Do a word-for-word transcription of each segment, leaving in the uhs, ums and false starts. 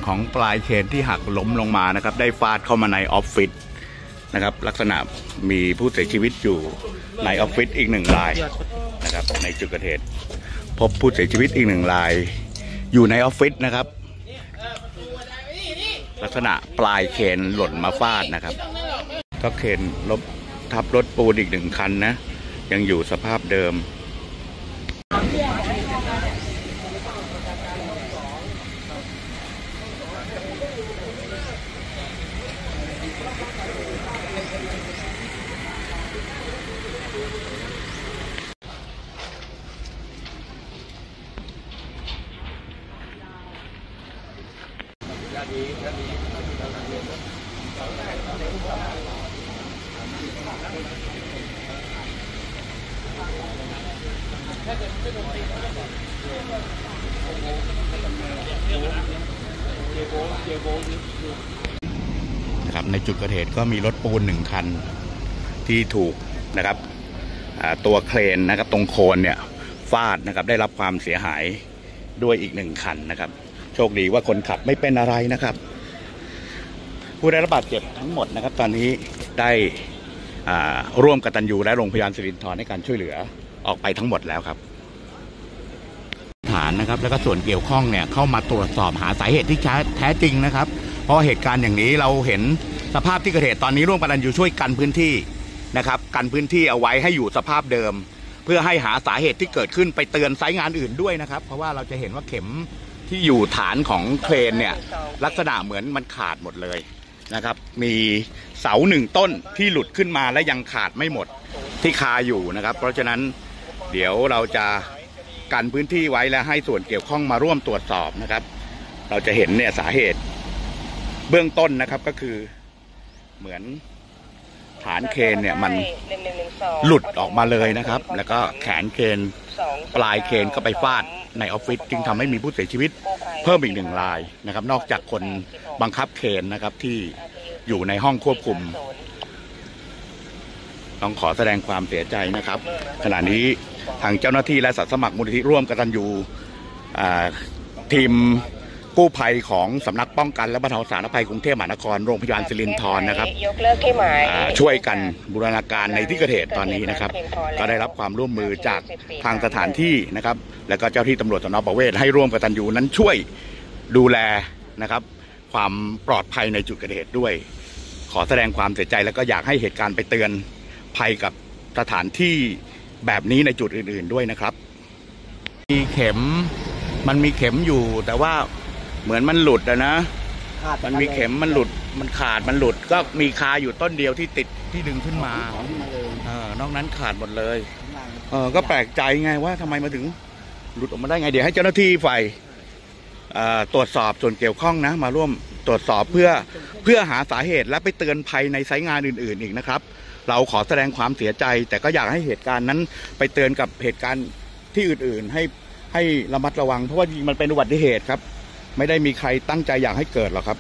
ของปลายเคนที่หักล้มลงมานะครับได้ฟาดเข้ามาในออฟฟิศนะครับลักษณะมีผู้เสียชีวิตอยู่ในออฟฟิศอีกหนึ่งรายนะครับในจุดเกิดเหตุพบผู้เสียชีวิตอีกหนึ่งรายอยู่ในออฟฟิศนะครับลักษณะปลายเคนหล่นมาฟาดนะครับก็เคนลบทับรถปูนอีกหนึ่งคันนะยังอยู่สภาพเดิมนะครับในจุดเกิดเหตุก็มีรถปูนหนึ่งคันที่ถูกนะครับตัวเครนนะครับตรงโคนเนี่ยฟาดนะครับได้รับความเสียหายด้วยอีกหนึ่งคันนะครับโชคดีว่าคนขับไม่เป็นอะไรนะครับผู้ได้รับบาดเจ็บทั้งหมดนะครับตอนนี้ได้ร่วมกตัญญูและโรงพยาบาลสิรินธรให้การช่วยเหลือออกไปทั้งหมดแล้วครับฐานนะครับแล้วก็ส่วนเกี่ยวข้องเนี่ยเข้ามาตรวจสอบหาสาเหตุที่แท้จริงนะครับเพราะเหตุการณ์อย่างนี้เราเห็นสภาพที่เกิดเหตุตอนนี้ร่วมกตัญญูช่วยกันพื้นที่นะครับกันพื้นที่เอาไว้ให้อยู่สภาพเดิมเพื่อให้หาสาเหตุที่เกิดขึ้นไปเตือนไซต์งานอื่นด้วยนะครับเพราะว่าเราจะเห็นว่าเข็มที่อยู่ฐานของเครนเนี่ยลักษณะเหมือนมันขาดหมดเลยนะครับมีเสาหนึ่งต้นที่หลุดขึ้นมาและยังขาดไม่หมดที่คาอยู่นะครับเพราะฉะนั้นเดี๋ยวเราจะกันพื้นที่ไว้และให้ส่วนเกี่ยวข้องมาร่วมตรวจสอบนะครับเราจะเห็นเนี่ยสาเหตุเบื้องต้นนะครับก็คือเหมือนฐานเคนเนี่ยมันหลุดออกมาเลยนะครับแล้วก็แขนเคนปลายเคนก็ไปฟาดในออฟฟิศจึงทำให้มีผู้เสียชีวิตเพิ่มอีกหนึ่งรายนะครับนอกจากคนบังคับเคนนะครับที่อยู่ในห้องควบคุมต้องขอแสดงความเสียใจนะครับขณะนี้ทางเจ้าหน้าที่และอาสาสมัครมูลนิธิร่วมกตัญญูทีมกู้ภัยของสำนักป้องกันและบรรเทาสาธารณภัยกรุงเทพมหานครโรงพยาบาลสิรินธรนะครับช่วยกันบูรณาการในที่เกิดเหตุตอนนี้นะครับก็ได้รับความร่วมมือจากทางสถานที่นะครับและก็เจ้าที่ตำรวจสน.ประเวศให้ร่วมกตัญญูนั้นช่วยดูแลนะครับความปลอดภัยในจุดเกิดเหตุด้วยขอแสดงความเสียใจและก็อยากให้เหตุการณ์ไปเตือนภัยกับสถานที่แบบนี้ในจุดอื่นๆด้วยนะครับมีเข็มมันมีเข็มอยู่แต่ว่าเหมือนมันหลุดนะมันมีเข็มมันหลุดมันขาดมันหลุดก็มีคาอยู่ต้นเดียวที่ติดที่ดึงขึ้นมาเออนอกนั้นขาดหมดเลยเออก็แปลกใจไงว่าทำไมมาถึงหลุดออกมาได้ไงเดี๋ยวให้เจ้าหน้าที่ฝ่ายตรวจสอบส่วนเกี่ยวข้องนะมาร่วมตรวจสอบเพื่อเพื่อหาสาเหตุและไปเตือนภัยในไซต์งานอื่นๆอีกนะครับเราขอแสดงความเสียใจแต่ก็อยากให้เหตุการณ์นั้นไปเตือนกับเหตุการณ์ที่อื่นๆให้ให้ระมัดระวังเพราะว่ามันเป็นอุบัติเหตุครับไม่ได้มีใครตั้งใจอยากให้เกิดหรอกครับ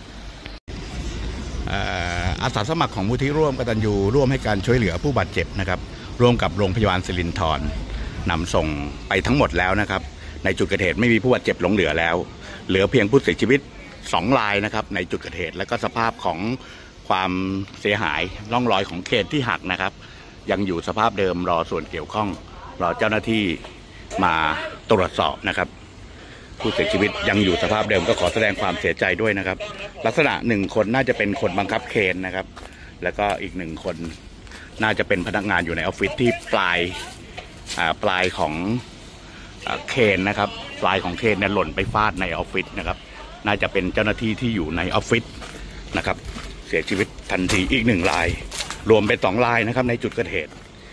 อาสาสมัครของมูลที่ร่วมกตัญญูร่วมให้การช่วยเหลือผู้บาดเจ็บนะครับร่วมกับโรงพยาบาลสิรินธรนำส่งไปทั้งหมดแล้วนะครับในจุดเกิดเหตุไม่มีผู้บาดเจ็บหลงเหลือแล้วเหลือเพียงผู้เสียชีวิตสองรายนะครับในจุดเกิดเหตุและก็สภาพของความเสียหายร่องรอยของเคนที่หักนะครับยังอยู่สภาพเดิมรอส่วนเกี่ยวข้องรอเจ้าหน้าที่มาตรวจสอบนะครับผู้เสียชีวิตยังอยู่สภาพเดิมก็ขอแสดงความเสียใจด้วยนะครับลักษณะหนึ่งคนน่าจะเป็นคนบังคับเคนนะครับแล้วก็อีกหนึ่งคนน่าจะเป็นพนักงานอยู่ในออฟฟิศที่ปลายปลายของเคนนะครับปลายของเคนเนี่ยหล่นไปฟาดในออฟฟิศนะครับน่าจะเป็นเจ้าหน้าที่ที่อยู่ในออฟฟิศนะครับเสียชีวิตทันทีอีกหนึ่งรายรวมเป็นสองรายนะครับในจุดเกิดเหตุ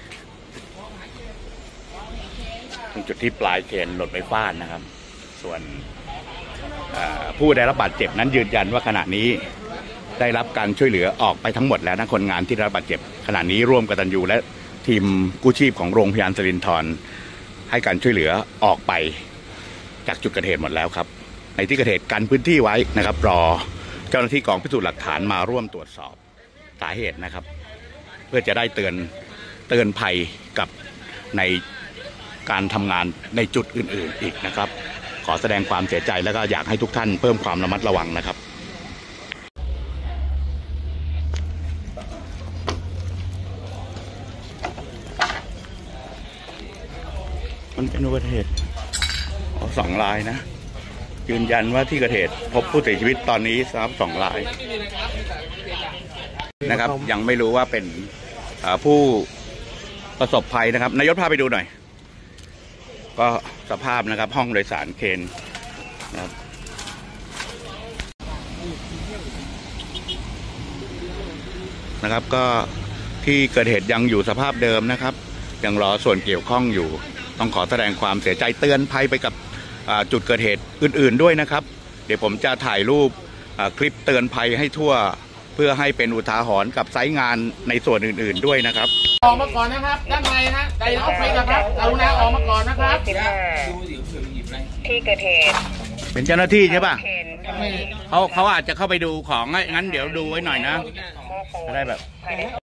ตรงจุดที่ปลายเคนหล่นไปฟาดนะครับส่วนผู้ได้รับบาดเจ็บนั้นยืนยันว่าขณะนี้ได้รับการช่วยเหลือออกไปทั้งหมดแล้วนะคนงานที่ได้รับบาดเจ็บขณะนี้ร่วมกตัญญูและทีมกู้ชีพของโรงพยาบาลสิรินธรให้การช่วยเหลือออกไปจากจุดเกิดเหตุหมดแล้วครับในที่เกิดเหตุกันพื้นที่ไว้นะครับรอเจ้าหน้าที่กองพิสูจน์หลักฐานมาร่วมตรวจสอบสาเหตุนะครับเพื่อจะได้เตือนเตือนภัยกับในการทำงานในจุดอื่นๆอีกนะครับขออแสดงความเสียใจแล้วก็อยากให้ทุกท่านเพิ่มความระมัดระวังนะครับมันเป็นอุบัติเหตุสองรายนะยืนยันว่าที่เกิดเหตุพบผู้เสียชีวิตตอนนี้ครับสองรายนะครับยังไม่รู้ว่าเป็นผู้ประสบภัยนะครับนายศพาไปดูหน่อยก็สภาพนะครับห้องโดยสารเคนนะครับนะครับก็ที่เกิดเหตุยังอยู่สภาพเดิมนะครับยังรอส่วนเกี่ยวข้องอยู่ต้องขอแสดงความเสียใจเตือนภัยไปกับจุดเกิดเหตุอื่นๆด้วยนะครับเดี๋ยวผมจะถ่ายรูปคลิปเตือนภัยให้ทั่วเพื่อให้เป็นอุทาหรณ์กับไซต์งานในส่วนอื่นๆด้วยนะครับออกมาก่อนนะครับด้านในนะในออฟฟิศนะครับกรุณาออกมาก่อนนะครับที่เกิดเหตุเป็นเจ้าหน้าที่ใช่ป่ะเขาเขาอาจจะเข้าไปดูของงั้นเดี๋ยวดูไว้หน่อยนะจะได้แบบ